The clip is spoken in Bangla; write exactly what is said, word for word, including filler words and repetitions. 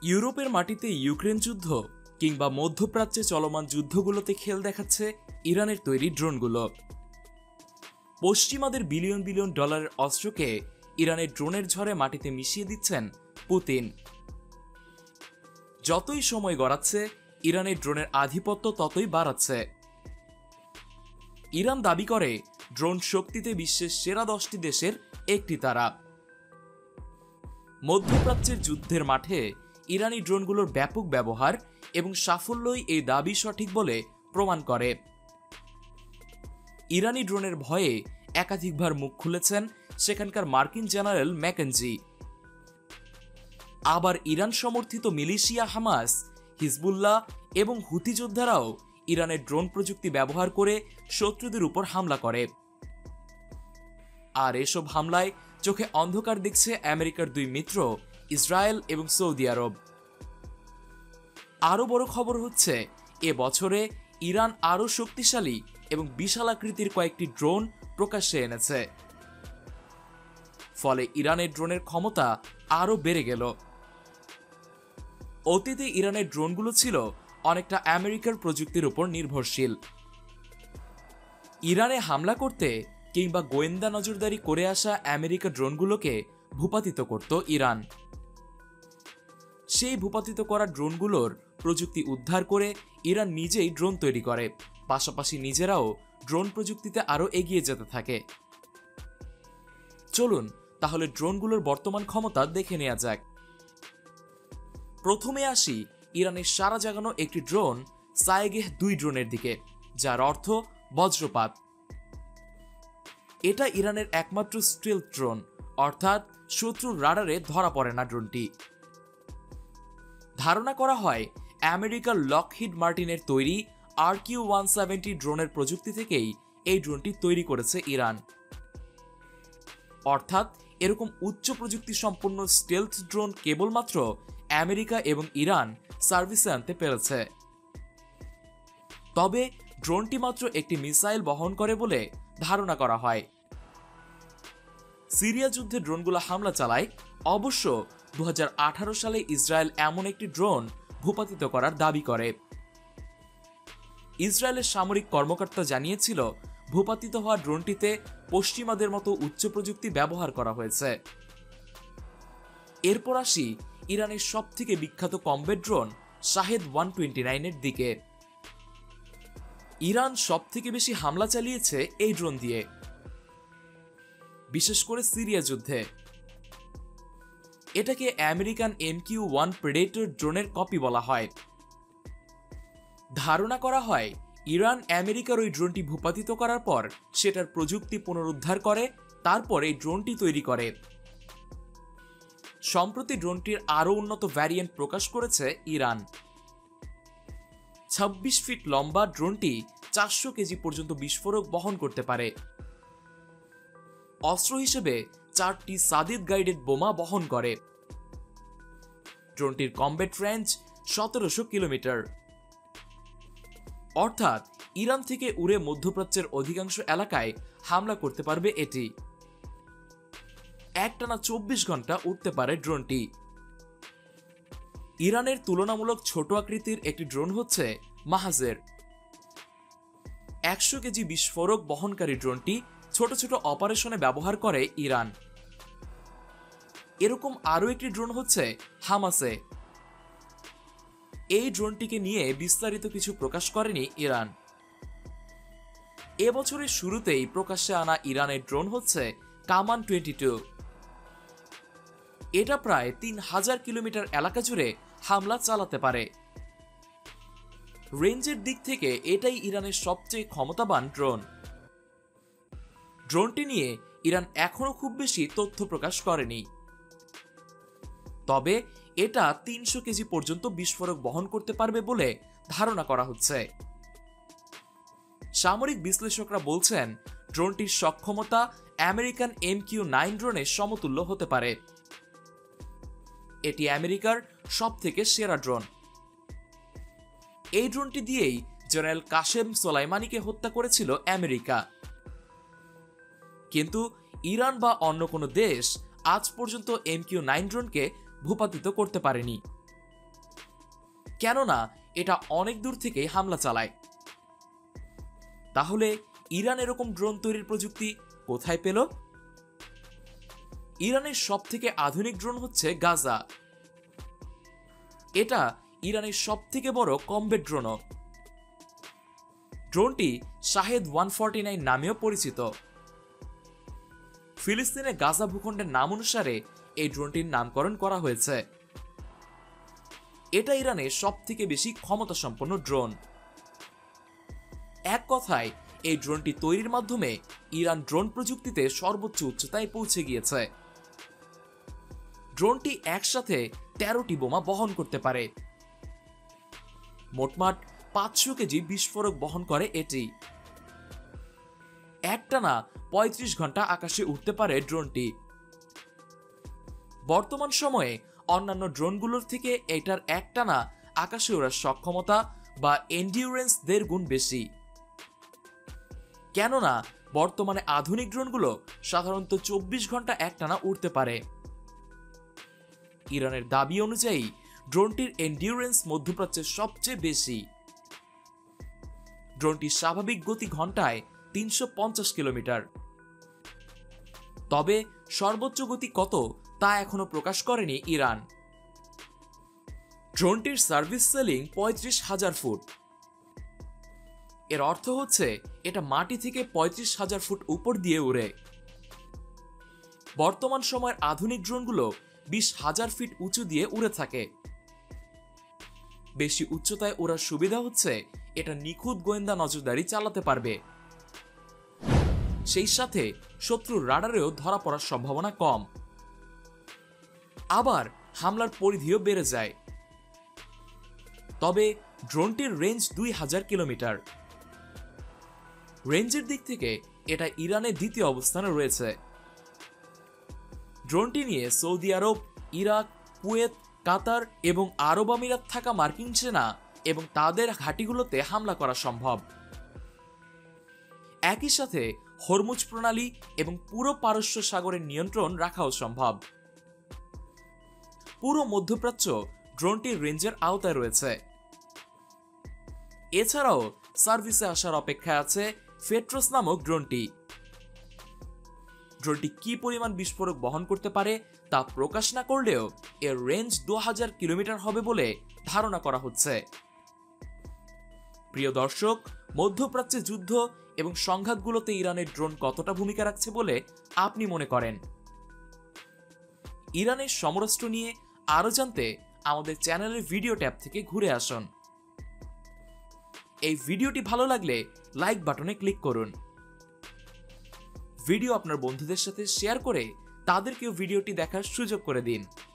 ইউরোপের মাটিতে ইউক্রেন যুদ্ধ কিংবা মধ্যপ্রাচ্যে চলমান যুদ্ধগুলোতে খেল দেখাচ্ছে ইরানের তৈরি ড্রোনগুলো। পশ্চিমাদের বিলিয়ন বিলিয়ন ডলারের অস্ত্রকে ইরানের ড্রোনের ঝড়ে মাটিতে মিশিয়ে দিচ্ছেন পুতিন। যতই সময় গড়াচ্ছে ইরানের ড্রোনের আধিপত্য ততই বাড়াচ্ছে। ইরান দাবি করে ড্রোন শক্তিতে বিশ্বের সেরা দশটি দেশের একটি তারা। মধ্যপ্রাচ্যের যুদ্ধের মাঠে ইরানি ড্রোনগুলোর ব্যাপক ব্যবহার এবং সাফল্যই এই দাবি সঠিক বলে প্রমাণ করে। ইরানি ড্রোনের ভয়ে একাধিকবার মুখ খুলেছেন সেখানকার মার্কিন জেনারেল ম্যাকেনজি। আবার ইরান সমর্থিত মিলিশিয়া হামাস, হিজবুল্লাহ এবং হুতি যোদ্ধারাও ইরানের ড্রোন প্রযুক্তি ব্যবহার করে শত্রুদের উপর হামলা করে। আর এসব হামলায় চোখে অন্ধকার দেখছে আমেরিকার দুই মিত্র ইসরায়েল এবং সৌদি আরব। আরও বড় খবর হচ্ছে, এ বছরে ইরান আরও শক্তিশালী এবং বিশাল আকৃতির কয়েকটি ড্রোন প্রকাশ্যে এনেছে। ফলে ইরানের ড্রোনের ক্ষমতা আরও বেড়ে গেল। অতীতে ইরানের ড্রোনগুলো ছিল অনেকটা আমেরিকার প্রযুক্তির উপর নির্ভরশীল। ইরানে হামলা করতে কিংবা গোয়েন্দা নজরদারি করে আসা আমেরিকা ড্রোনগুলোকে ভূপাতিত করত ইরান। সেই ভূপাতিত করা ড্রোনগুলোর প্রযুক্তি উদ্ধার করে ইরান নিজেই ড্রোন তৈরি করে, পাশাপাশি নিজেরাও ড্রোন প্রযুক্তিতে আরও এগিয়ে যেতে থাকে। চলুন তাহলে ড্রোনগুলোর বর্তমান ক্ষমতা দেখে নেওয়া যাক। প্রথমে আসি ইরানের সারা জাগানো একটি ড্রোন সায়েগেহ দুই ড্রোনের দিকে, যার অর্থ বজ্রপাত। এটা ইরানের একমাত্র স্টিলথ ড্রোন, অর্থাৎ শত্রুর রাডারে ধরা পড়ে না ড্রোনটি। ধারণা করা হয় আমেরিকার লকহিড মার্টিনের তৈরি আর কিউ ওয়ান সেভেন্টি ড্রোনের প্রযুক্তি থেকেই এই ড্রোনটি তৈরি করেছে ইরান। অর্থাৎ এরকম উচ্চ প্রযুক্তি সম্পন্ন স্টেলথ ড্রোন কেবলমাত্র আমেরিকা এবং ইরান সার্ভিসে আনতে পেরেছে। তবে ড্রোনটি মাত্র একটি মিসাইল বহন করে বলে ধারণা করা হয়। সিরিয়া যুদ্ধে ড্রোনগুলো হামলা চালায়। অবশ্য দু হাজার আঠারো সালে ইসরায়েল এমন একটি ড্রোন ভূপাতিত করার দাবি করে। ইসরায়েলের সামরিক কর্মকর্তা জানিয়েছিল, ভূপাতিত হওয়া ড্রোনটিতে পশ্চিমাদের মতো উচ্চ প্রযুক্তি ব্যবহার করা হয়েছে। এরপর আসি ইরানের সবথেকে বিখ্যাত combat drone Shahed one twenty নাইনের দিকে। ইরান সবথেকে বেশি হামলা চালিয়েছে এই ড্রোন দিয়ে, বিশেষ করে সিরিয়া যুদ্ধে। এটাকে American M Q one predator ড্রোনের কপি বলা হয়। ধারণা করা হয় ইরান আমেরিকার ওই ড্রোনটি ভূপাতিত করার পর সেটার প্রযুক্তি পুনরুদ্ধার করে, তারপর এই ড্রোনটি তৈরি করে। সম্প্রতি ড্রোনটির আরও উন্নত ভ্যারিয়েন্ট প্রকাশ করেছে ইরান। ছাব্বিশ ফিট লম্বা ড্রোনটি চারশো কেজি পর্যন্ত বিস্ফোরক বহন করতে পারে। অস্ত্র হিসেবে চারটি সাদিদ গাইডেড বোমা বহন করে। ড্রোনটির কমব্যাট রেঞ্জ সতেরোশো কিলোমিটার। অর্থাৎ ইরান থেকে উড়ে মধ্যপ্রাচ্যের অধিকাংশ এলাকায় হামলা করতে পারবে এটি। একটানা চব্বিশ ঘন্টা উড়তে পারে ড্রোনটি। ইরানের তুলনামূলক ছোট আকৃতির একটি ড্রোন হচ্ছে মাহাজের। একশো কেজি বিস্ফোরক বহনকারী ড্রোনটি ছোট ছোট অপারেশনে ব্যবহার করে ইরান। এরকম আরও একটি ড্রোন হচ্ছে হামাসে। এই ড্রোনটিকে নিয়ে বিস্তারিত কিছু প্রকাশ করেনি ইরান। এবছরের শুরুতেই প্রকাশ্যে আনা ইরানের ড্রোন হচ্ছে কামান টোয়েন্টি টু। এটা প্রায় তিন হাজার কিলোমিটার এলাকা জুড়ে হামলা চালাতে পারে। রেঞ্জের দিক থেকে এটাই ইরানের সবচেয়ে ক্ষমতাবান ড্রোন। ড্রোনটি নিয়ে ইরান এখনো খুব বেশি তথ্য প্রকাশ করেনি। তবে এটা তিনশো কেজি পর্যন্ত বিস্ফোরক বহন করতে পারবে বলে ধারণা করা হচ্ছে। সামরিক বিশ্লেষকরা বলছেন, ড্রোনটির সক্ষমতা আমেরিকান এম কিউ নাইন ড্রোনের সমতুল্য হতে পারে। এটি আমেরিকার সবথেকে সেরা ড্রোন। এই ড্রোনটি দিয়েই জেনারেল কাসেম সোলাইমানিকে হত্যা করেছিল আমেরিকা। কিন্তু ইরান বা অন্য কোনো দেশ আজ পর্যন্ত এম কিউ নাইন ড্রোনকে ভূপাতিত করতে পারেনি। কেননা এটা অনেক দূর থেকেই হামলা চালায়। তাহলে ইরান এরকম ড্রোন তৈরির প্রযুক্তি কোথায় পেল? ইরানের সবথেকে আধুনিক ড্রোন হচ্ছে গাজা। এটা ইরানের সবথেকে বড় কমব্যাট ড্রোনও। ড্রোনটি শাহেদ ওয়ান ফর্টি নাইন নামেও পরিচিত। ফিলিস্তিনের গাজা ভূখণ্ডের নাম অনুসারে এই ড্রোনটির নামকরণ করা হয়েছে। এটা ইরানের সবথেকে বেশি ক্ষমতা সম্পন্ন ড্রোন। এক কথায় এই ড্রোনটি তৈরির মাধ্যমে ইরান ড্রোন প্রযুক্তিতে সর্বোচ্চ উচ্চতায় পৌঁছে গিয়েছে। ড্রোনটি একসাথে তেরোটি বোমা বহন করতে পারে। মোটমাট পাঁচশো কেজি বিস্ফোরক বহন করে এটি। একটানা পঁয়ত্রিশ ঘন্টা আকাশে উঠতে পারে ড্রোনটি। বর্তমান সময়ে অন্যান্য ড্রোনগুলোর থেকে এটার একটানা আকাশে ওড়ার সক্ষমতা বা এন্ডিউরেন্স দেড় গুণ বেশি। কেননা বর্তমানে আধুনিক ড্রোনগুলো সাধারণত চব্বিশ ঘন্টা একটানা উড়তে পারে। ইরানের দাবি অনুযায়ী ড্রোনটির এন্ডিউরেন্স মধ্যপ্রাচ্যের সবচেয়ে বেশি। ড্রোনটির স্বাভাবিক গতি ঘন্টায় তিনশো পঞ্চাশ কিলোমিটার। তবে সর্বোচ্চ গতি কত তা এখনো প্রকাশ করেনি ইরান। ড্রোনটির সার্ভিস সেলিং পঁয়ত্রিশ হাজার ফুট। এর অর্থ হচ্ছে এটা মাটি থেকে পঁয়ত্রিশ হাজার ফুট উপর দিয়ে উড়ে। বর্তমান সময়ের আধুনিক ড্রোনগুলো বিশ হাজার ফিট উঁচু দিয়ে উড়ে থাকে। বেশি উচ্চতায় ওড়ার সুবিধা হচ্ছে এটা নিখুঁত গোয়েন্দা নজরদারি চালাতে পারবে। সেই সাথে শত্রুর রাডারেও ধরা পড়ার সম্ভাবনা কম। আবার হামলার পরিধিও বেড়ে যায়। তবে ড্রোনটির রেঞ্জ দুই হাজার কিলোমিটার। রেঞ্জের দিক থেকে এটা ইরানের দ্বিতীয় অবস্থানে রয়েছে। ড্রোনটি নিয়ে Saudi Arab, Iraq, Kuwait, Qatar এবং আরব আমিরাত থাকা মার্কিন সেনা এবং তাদের ঘাঁটিগুলোতে হামলা করা সম্ভব। একই সাথে হরমুজ প্রণালী এবং পুরো পারস্য সাগরের নিয়ন্ত্রণ রাখাও সম্ভব। পুরো মধ্যপ্রাচ্য ড্রোনটির রেঞ্জের আওতায় রয়েছে। এছাড়াও সার্ভিসে আসার অপেক্ষায় আছে ফেট্রোস নামক ড্রোনটি। ড্রোনটি কি পরিমাণ বিস্ফোরক বহন করতে পারে তা প্রকাশ না করলেও এর রেঞ্জ দু হাজার কিলোমিটার হবে বলে ধারণা করা হচ্ছে। প্রিয় দর্শক, মধ্যপ্রাচ্যে যুদ্ধ এবং সংঘাতগুলোতে ইরানের ড্রোন কতটা ভূমিকা রাখছে বলে আপনি মনে করেন? ইরানের সমরাস্ত্র নিয়ে আরো জানতে আমাদের চ্যানেলের ভিডিও ট্যাব থেকে ঘুরে আসুন। এই ভিডিওটি ভালো লাগলে লাইক বাটনে ক্লিক করুন। ভিডিও আপনার বন্ধুদের সাথে শেয়ার করে তাদেরকেও ভিডিওটি দেখার সুযোগ করে দিন।